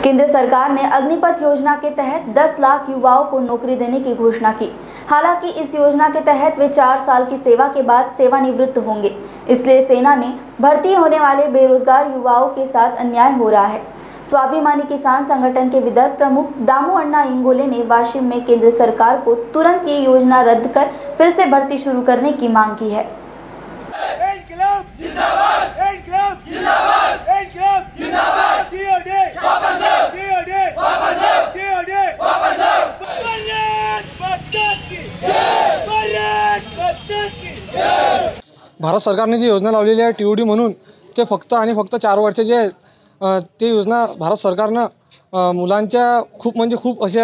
केंद्र सरकार ने अग्निपथ योजना के तहत 10 लाख युवाओं को नौकरी देने की घोषणा की। हालांकि इस योजना के तहत वे 4 साल की सेवा के बाद सेवानिवृत्त होंगे, इसलिए सेना ने भर्ती होने वाले बेरोजगार युवाओं के साथ अन्याय हो रहा है। स्वाभिमानी किसान संगठन के विदर्भ प्रमुख दामू अण्णा इंगोले ने वाशिम में केंद्र सरकार को तुरंत ये योजना रद्द कर फिर से भर्ती शुरू करने की मांग की है। भारत सरकारने जी योजना लावलेली आहे TOD म्हणून, ते फक्त आणि फक्त 4 वर्षाची आहे। ते योजना भारत सरकारनं मुलांच्या खूप अशा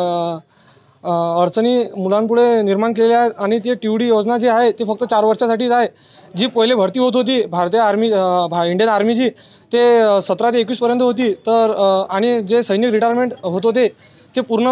अडचणी मुलांपुढे निर्माण केलेल्या आहेत आणि ते TOD योजना जी आहे ते फक्त 4 वर्षासाठीच आहे। जी पहिले भरती होत होती भारतीय आर्मी इंडियन आर्मीची ते 17 ते 21 पर्यंत होती, तर आणि जे सैनिक रिटायरमेंट होत होते ते पूर्ण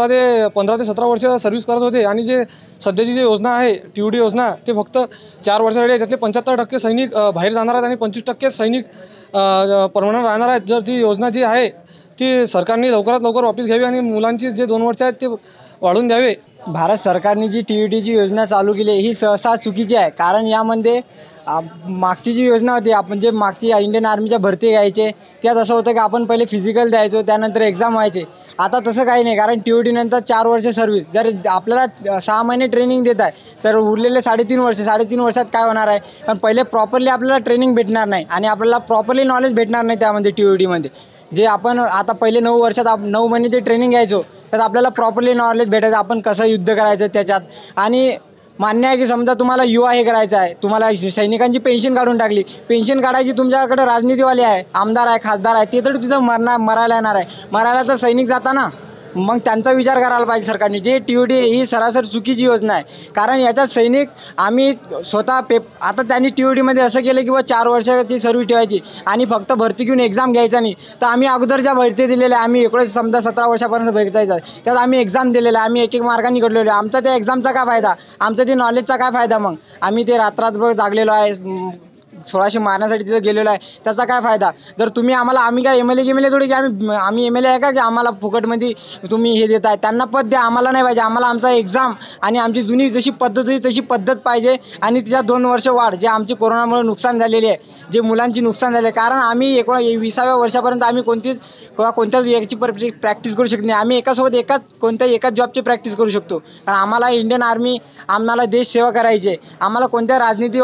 15 ते 17 वर्ष सर्व्हिस करत होते आणि जे सध्याची जी योजना आहे TOD योजना ते फक्त 4 वर्षासाठी आहे। त्यातले 75% सैनिक बाहेर जाणार आहेत आणि 25% सैनिक परमनंट राहणार आहेत। जर ती योजना जी आहे ती सरकारने लवकरात लवकर वापस घ्यावी आणि मुलांची जे 2 वर्ष आहेत ते वाढवून द्यावे। भारत सरकारने जी TOD ची योजना चालू केली ही सहसा चुकीची आहे, कारण यामध्ये मागची जी योजना होती, आपण जे मागची इंडियन आर्मीच्या भरती घ्यायचे त्यात असं होतं की आपण पहिले फिजिकल द्यायचो, त्यानंतर एक्झाम व्हायचे। आता तसं काही नाही, कारण TOD नंतर 4 वर्ष सर्व्हिस। जर आपल्याला 6 महिने ट्रेनिंग देत आहे, तर उरलेले 3.5 वर्षात काय होणार आहे? पण पहिले प्रॉपरली आपल्याला ट्रेनिंग भेटणार नाही आणि आपल्याला प्रॉपरली नॉलेज भेटणार नाही त्यामध्ये TOD मध्ये। जे आपण आता पहिले 9 वर्षात 9 महिने जे ट्रेनिंग घ्यायचो त्यात आपल्याला प्रॉपरली नॉलेज भेटायचं, आपण कसं युद्ध करायचं त्याच्यात। आणि मान्य आहे की समजा तुम्हाला युवा हे करायचं आहे, तुम्हाला सैनिकांची पेन्शन काढून टाकली, पेन्शन काढायची तुमच्याकडे राजनीतिवाले आहे, आमदार आहे, खासदार आहे, ते तरी तुझं मरायला येणार आहे। मरायला तर सैनिक जाता ना, मग त्यांचा विचार करायला पाहिजे सरकारने। जे TOD ही सरासर चुकीची योजना आहे, कारण याच्यात सैनिक आम्ही स्वतः आता त्यांनी TOD मध्ये असं केलं की 4 वर्षाची सर्व्हिस ठेवायची आणि फक्त भरती घेऊन एक्झाम घ्यायचा नाही। तर आम्ही अगोदर ज्या भरती दिलेल्या आम्ही 17 वर्षापर्यंत भरती जायचं, त्यात आम्ही एक्झाम दिलेल्या, आम्ही एक मार्गाने घडलेलो आहे। आमचा त्या एक्झामचा काय फायदा? आमचा ते नॉलेजचा काय फायदा? मग आम्ही ते रात्रभर जागलेलो आहे, 1600 मारण्यासाठी तिथं गेलेलो आहे, त्याचा काय फायदा? जर तुम्ही आम्ही काय MLA थोडी की आम्ही MLA आहे का की आम्हाला फुकटमध्ये तुम्ही हे देताय? त्यांना पद द्या, आम्हाला नाही पाहिजे। आम्हाला आमचा एक्झाम आणि आमची जुनी जशी पद्धत होती तशी पद्धत पाहिजे आणि तिच्या 2 वर्ष वाढ। जे आमची कोरोनामुळे नुकसान झालेली आहे, जे मुलांची नुकसान झाले, कारण आम्ही 20व्या वर्षापर्यंत आम्ही कोणत्याच याची प्रॅक्टिस करू शकत नाही। आम्ही एकाच जॉबची प्रॅक्टिस करू शकतो, कारण आम्हाला इंडियन आर्मी, आम्हाला देश सेवा करायची आहे। आम्हाला कोणत्या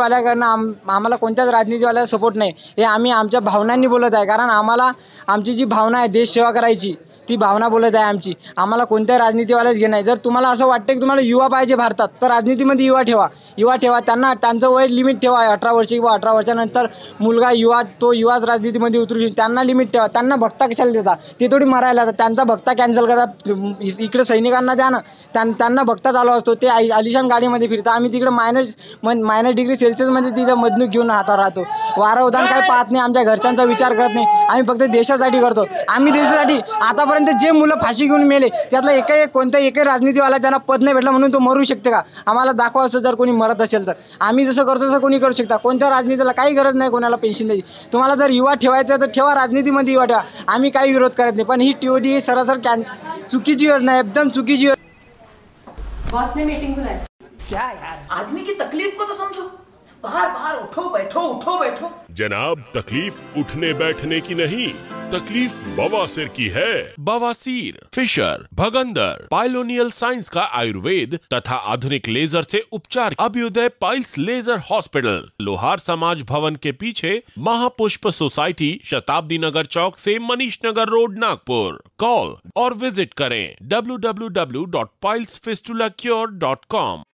राजनीतिवाल्याला सपोर्ट नाही, हे आम्ही आमच्या भावनांनी बोलत आहे। कारण आमची जी भावना आहे देश सेवा करायची, ती भावना बोलत आहे आमची। आम्हाला कोणत्या राजनीतिवाल्याच घेणं आहे। जर तुम्हाला असं वाटतं की तुम्हाला युवा पाहिजे भारतात, तर राजनीतीमध्ये युवा ठेवा। त्यांचं वय लिमिट ठेवा 18 वर्ष किंवा 18 वर्षानंतर मुलगा युवाच राजनीतीमध्ये उतरू, त्यांना लिमिट ठेवा। त्यांना भत्ता कशाला देता? ते थोडी मरायला, तर त्यांचा भत्ता कॅन्सल करा। इकडे सैनिकांना द्या ना, त्यांना भत्ता चालू असतो, ते आलिशान गाडीमध्ये फिरतात। आम्ही तिकडे मायनस डिग्री सेल्सिअसमध्ये तिथं मधनूक घेऊन राहतो। वारा उदान काय पाहत नाही, आमच्या घरच्यांचा विचार करत नाही, आम्ही फक्त देशासाठी करतो। आम्ही देशासाठी आतापर्यंत जे मुलं फाशी घेऊन मेले त्यातला कोणत्याही राजनीतिवाला त्यांना पद नाही भेटलं म्हणून तो मरू शकते का? आम्हाला दाखवा, असं जर कोणी मरत असेल तर। आम्ही जसं करतो तसं कोणी करू शकता। कोणत्या राजनीतीला काही गरज नाही कोणाला पेन्शन द्यायची। तुम्हाला जर युवा ठेवायचं तर ठेवा, राजनीतीमध्ये युवा ठेवा, आम्ही काही विरोध करत नाही। पण ही TOD ही सरासर चुकीची योजना आहे, एकदम चुकीची योजना। बॉस ने मीटिंग बुलाई। क्या यार, आदमी की तकलीफ को तो समझो। बाहर उठो बैठो। जनाब, तकलीफ उठने बैठने की नहीं, तकलीफ बवासीर की है। बवासीर, फिशर, भगंदर, पाइलोनियल साइंस का आयुर्वेद तथा आधुनिक लेजर से उपचार। Abhyudaya piles laser hospital, Lohar समाज भवन के पीछे, महापुष्प सोसाइटी, शताब्दी नगर चौक से मनीष नगर रोड, नागपुर। कॉल और विजिट करें www.pilesfistulacure.com।